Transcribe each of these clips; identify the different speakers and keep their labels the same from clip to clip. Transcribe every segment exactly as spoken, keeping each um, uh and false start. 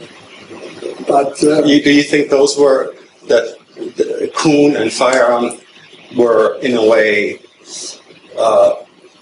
Speaker 1: But uh,
Speaker 2: you, do you think those were that the, Kuhn and Feyerabend were in a way, uh,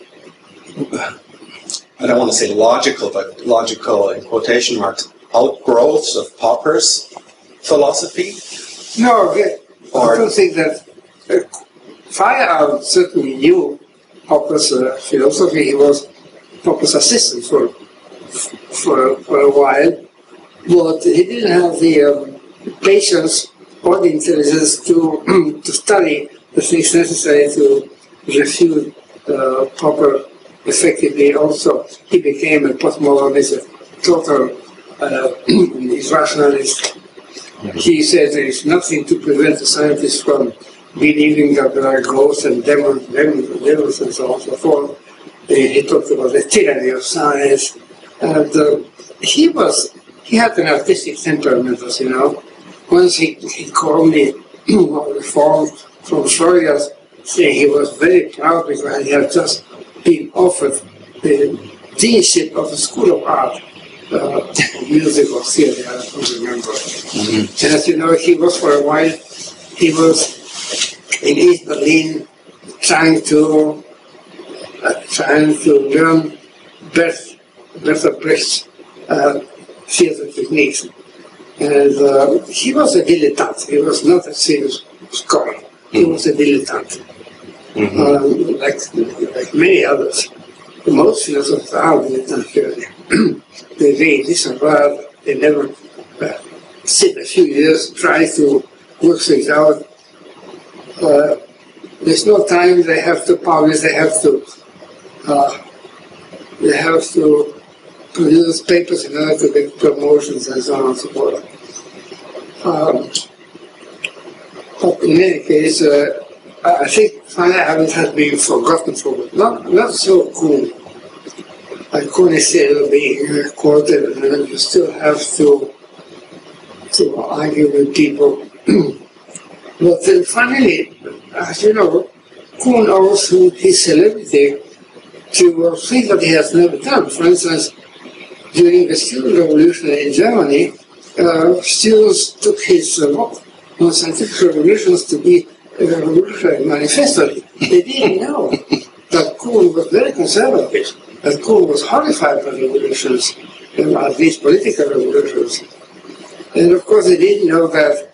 Speaker 2: I don't want to say logical, but logical in quotation marks, outgrowths of Popper's philosophy?
Speaker 1: No, I
Speaker 2: Or,
Speaker 1: don't think that. Uh, Feyerabend certainly knew Popper's uh, philosophy. He was Popper's assistant for for for a while, but he didn't have the um, patience or the intelligence to to study the things necessary to refute uh, Popper effectively. Also, he became a postmodernist, a total uh, rationalist. He said there is nothing to prevent the scientists from believing that there are ghosts and demons, demons, demons and so on and so forth. He, he talked about the tyranny of science. And uh, he was, he had an artistic temperament, as you know. Once he, he called me on the phone from Florida, saying he was very proud because he had just been offered the deanship of the School of Art. Uh, music or theater, I don't remember. Mm-hmm. And as you know, he was for a while, he was in East Berlin trying to uh, trying to learn Bert, Bertolt Brecht's uh, theater techniques. And uh, he was a dilettante, he was not a serious scholar, he was a dilettante. Mm-hmm. um, like, like many others. Most philosophers are dilettantes. They read this and that, they never uh, sit a few years, try to work things out. Uh, there's no time, they have to publish, they have to uh, they have to produce papers in order to get promotions and so on and so forth. Um, but in any case, uh, I think Feyerabend has been forgotten for not not so cool. Like Kuhn is still being quoted, and you still have to to argue with people. But then finally, as you know, Kuhn owes his celebrity to things that he has never done. For instance, during the student revolution in Germany, uh, students took his uh, book on scientific revolutions to be a revolutionary manifesto. They didn't know that Kuhn was very conservative, that Kuhn was horrified by revolutions, and at least political revolutions. And of course, they didn't know that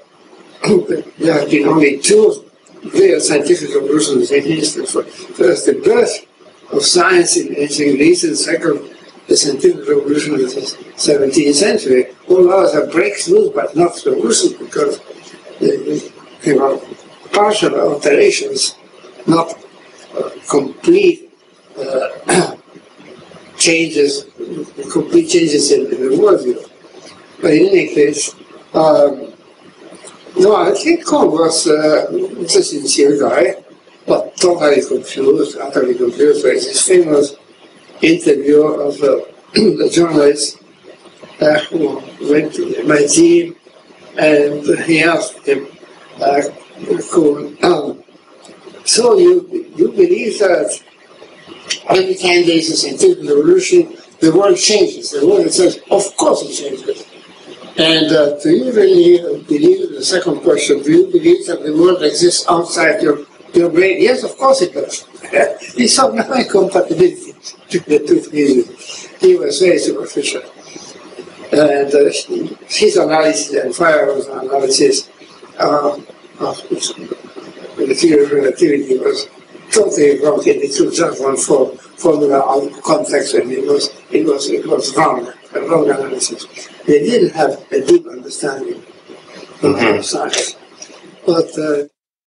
Speaker 1: there have been only two real scientific revolutions in history. First, the birth of science in ancient Greece, and second, the scientific revolution of the seventeenth century. All others are breakthroughs, but not revolutions, because they, they were partial alterations, not uh, complete uh, changes, complete changes in, in the worldview. But in any case, um, no, I think Kuhn was uh, a sincere guy, but totally confused, utterly confused. There is this famous interview of uh, the journalist uh, who went to M I T, and he asked him, uh, Kuhn, um, so you, you believe that every time there is a scientific revolution, the world changes, the world itself, of course it changes. And uh, do you really believe, the second question, do you believe that the world exists outside your, your brain? Yes, of course it does. He saw no incompatibility between the two theories. He was very superficial. And uh, his analysis and Feyerabend's analysis um, of the theory of relativity was totally wrong. He took just one for, formula out of context, and it was, it was, it was wrong, a wrong analysis. They didn't have a deep understanding of mm-hmm. science. But uh,